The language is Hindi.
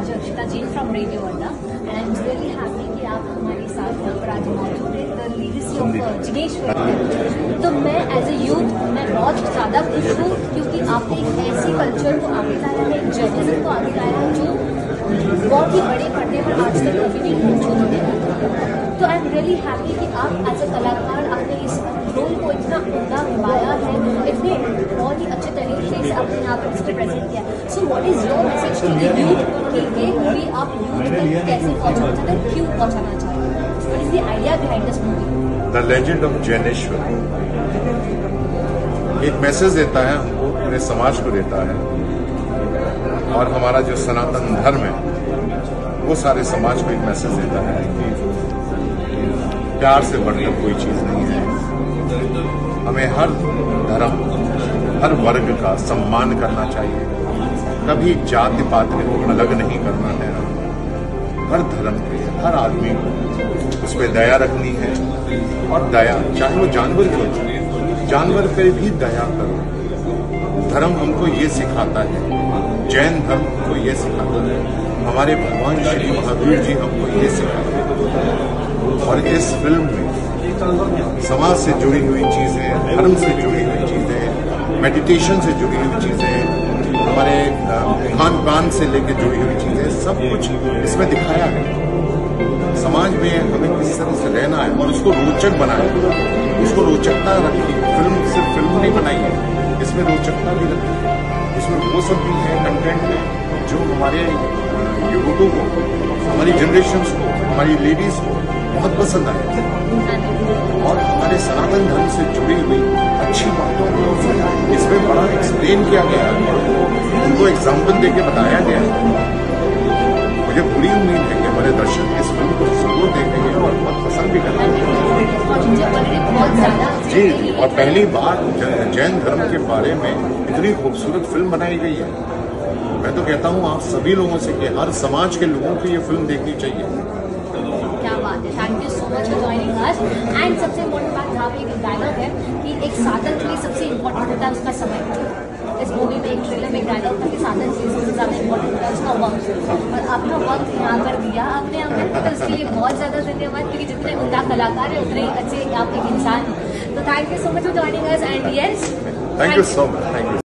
मुझे Akshita ji from radio Adda and I am really happy कि आप हमारे साथ यहाँ पर आज मौजूद है द लीगेसी ऑफ जिनेश्वर। तो मैं एज ए यूथ मैं बहुत ज़्यादा खुश हूँ क्योंकि आपने एक ऐसी कल्चर को आगे लाया है, एक जर्नलिज्म को आगे लाया है जो बहुत ही बड़े पर्दे पर आज तक कभी नहीं मौजूद है। तो आई एम रियली हैप्पी कि आप एज ए कलाकार आपने इस रोल को इतना उम्दा निभाया है, इतने बहुत ही अच्छे तरीके से इसे आपने यहाँ पर इसको प्रेजेंट किया। So what is your message to the youth कि ये मूवी आप यूथ तक कैसे पहुँचाना चाहते हैं, क्यों पहुँचाना चाहते हैं, what is the idea behind this movie? The legend of Jaineshwar एक मैसेज देता है हमको, पूरे समाज को देता है, और हमारा जो सनातन धर्म है वो सारे समाज को एक मैसेज देता है कि प्यार से बढ़कर कोई चीज नहीं है। हमें हर धर्म हर वर्ग का सम्मान करना चाहिए, कभी जाति पात को अलग नहीं करना है। हर धर्म के हर आदमी को उस पर दया रखनी है, और दया चाहे वो जानवर क्यों हो, जानवर पे भी दया करो। धर्म हमको ये सिखाता है, जैन धर्म हमको ये सिखाता है, हमारे भगवान श्री महावीर जी हमको ये सिखाते हैं। और इस फिल्म में समाज से जुड़ी हुई चीजें, धर्म से जुड़ी हुई चीजें, मेडिटेशन से जुड़ी हुई चीजें, हमारे खान पान से लेकर जुड़ी हुई चीजें, सब कुछ इसमें दिखाया है। समाज में हमें किस तरह से रहना है और उसको रोचक बनाए, उसको रोचकता रखी। फिल्म सिर्फ फिल्म नहीं बनाई है, इसमें रोचकता भी रखी है। इसमें वो सब भी है कंटेंट है जो हमारे युवकों को, हमारी जनरेशन्स को, हमारी लेडीज को बहुत पसंद आए, और हमारे सनातन धर्म से जुड़ी हुई अच्छी बातों को इसमें बड़ा एक्सप्लेन किया गया है, उनको एग्जाम्पल देके बताया गया है। मुझे पूरी उम्मीद है कि हमारे दर्शक इस फिल्म को जरूर देखेंगे और बहुत पसंद भी करेंगे। जी, और पहली बार जैन धर्म के बारे में इतनी खूबसूरत फिल्म बनाई गई है। मैं तो कहता हूँ आप सभी लोगों से कि हर समाज के लोगों को ये फिल्म देखनी चाहिए। क्या बात है, thank you so much for joining us. And सबसे इम्पोर्टेंट बात जहाँ पे एक डायलॉग है कि एक साधन के लिए सबसे इम्पोर्टेंट होता है उसका समय। इस मूवी में एक ट्रेलर में एक डायलॉग था कि साधन के लिए सबसे ज़्यादा इम्पोर्टेंट होता है उसका वक्त, और अपना वक्त यहाँ पर दिया आपने हमें, तो उसके लिए बहुत ज़्यादा धन्यवाद, क्योंकि जितने उम्दा कलाकार है उतने अच्छे आप एक इंसान। तो thank you so much for joining us and yes, thank you so much, thank you.